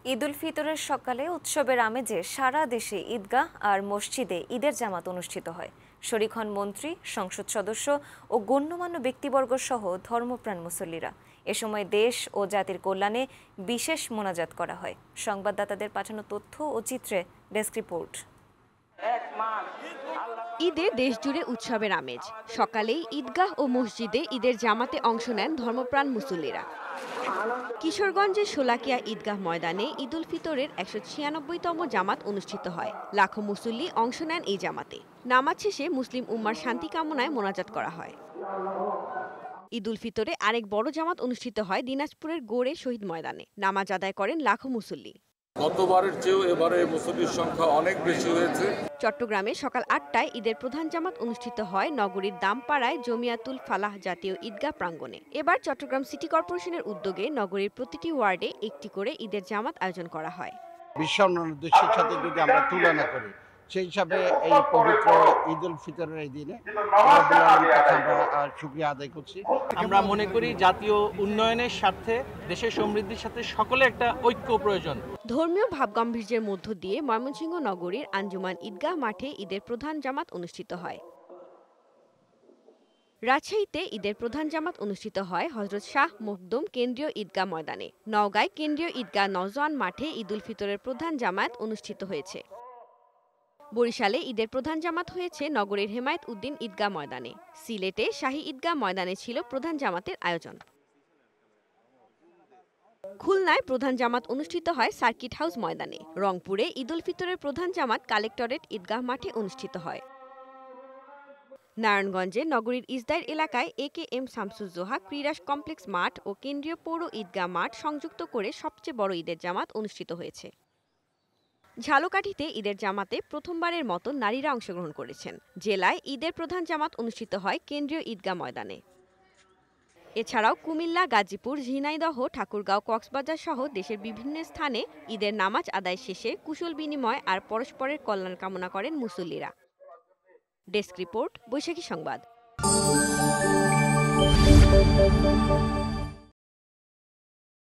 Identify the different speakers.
Speaker 1: ঈদ উল ফিতরের সকালে উৎসবের আমেজে সারা দেশে ঈদগাহ আর মসজিদে ঈদের জামাত অনুষ্ঠিত হয়। শরীক হন মন্ত্রী, সংসদ সদস্য ও গণ্যমান্য ব্যক্তিবর্গ সহ ধর্মপ্রাণ মুসল্লিরা। এ সময় দেশ ও জাতির কল্যাণে বিশেষ মোনাজাত করা হয়। সংবাদদাতাদের পাঠানো তথ্য ও চিত্রে ডেস্ক রিপোর্ট।
Speaker 2: ঈদে দেশজুড়ে উৎসবের আমেজ। সকালেই ঈদগাহ ও মসজিদে ঈদের জামাতে অংশ নেন ধর্মপ্রাণ মুসল্লিরা। কিশোরগঞ্জের শোলাকিয়া ঈদগাহ ময়দানে ঈদ উল ফিতরের ১৯৬তম জামাত অনুষ্ঠিত হয়। লাখো মুসল্লি অংশ নেন এই জামাতে। নামাজ শেষে মুসলিম উম্মার শান্তি কামনায় মোনাজাত করা হয়। ঈদ উল ফিতরে আরেক বড় জামাত অনুষ্ঠিত হয় দিনাজপুরের গোড়ে শহীদ ময়দানে। নামাজ আদায় করেন লাখো মুসল্লি।
Speaker 3: গতবারের চেয়েও এবারে মুসল্লির সংখ্যা অনেক বেশি হয়েছে।
Speaker 2: চট্টগ্রামে সকাল ৮টায় ঈদের প্রধান জামাত অনুষ্ঠিত হয় নগরীর দামপাড়ায় জমিয়াতুল ফালাহ জাতীয় ঈদগাহ প্রাঙ্গণে। এবার চট্টগ্রাম সিটি কর্পোরেশনের উদ্যোগে নগরীর প্রতিটি ওয়ার্ডে একটি করে ঈদের জামাত আয়োজন করা হয়।
Speaker 4: বিশ্ব অন্যান্য দেশের সাথে যদি আমরা তুলনা করি, সেই হিসাবে এই পবিত্র ঈদ উল ফিতরের এই দিনে আমরা শুকরিয়া আদায় করছি।
Speaker 5: আমরা মনে করি জাতীয় উন্নয়নের স্বার্থে, দেশের সমৃদ্ধির সাথে সকলে একটা ঐক্য প্রয়োজন।
Speaker 2: ধর্মীয় ভাবগাম্ভীর্যের মধ্য দিয়ে ময়মনসিংহ নগরীর আঞ্জুমান ঈদগাহ মাঠে ঈদের প্রধান জামাত অনুষ্ঠিত হয়। রাজশাহীতে ঈদের প্রধান জামাত অনুষ্ঠিত হয় হযরত শাহ মখদুম কেন্দ্রীয় ঈদগাহ ময়দানে। নওগাঁয় কেন্দ্রীয় ঈদগাহ নওজোয়ান মাঠে ঈদ উল ফিতরের প্রধান জামাত অনুষ্ঠিত হয়েছে। বরিশালে ঈদের প্রধান জামাত হয়েছে নগরীর হেমায়েত উদ্দিন ঈদগাহ ময়দানে। সিলেটে শাহী ঈদগাহ ময়দানে ছিল প্রধান জামাতের আয়োজন। খুলনায় প্রধান জামাত অনুষ্ঠিত হয় সার্কিট হাউস ময়দানে। রংপুরে ঈদ উল ফিতরের প্রধান জামাত কালেক্টরেট ঈদগাহ মাঠে অনুষ্ঠিত হয়। নারায়ণগঞ্জে নগরীর ইসদাইর এলাকায় AKM শামসুজ্জোহা ক্রীড়া কমপ্লেক্স মাঠ ও কেন্দ্রীয় পৌর ঈদগাহ মাঠ সংযুক্ত করে সবচেয়ে বড় ঈদের জামাত অনুষ্ঠিত হয়েছে। ঝালকাঠিতে ঈদের জামাতে প্রথমবারের মতো নারীরা অংশগ্রহণ করেছেন। জেলায় ঈদের প্রধান জামাত অনুষ্ঠিত হয় কেন্দ্রীয় ঈদগাহ ময়দানে। এছাড়াও কুমিল্লা, গাজীপুর, ঝিনাইদহ, ঠাকুরগাঁও, কক্সবাজার সহ দেশের বিভিন্ন স্থানে ঈদের নামাজ আদায় শেষে কুশল বিনিময় আর পরস্পরের কল্যাণ কামনা করেন মুসল্লিরা। ডেস্ক রিপোর্ট, বৈশাখী সংবাদ।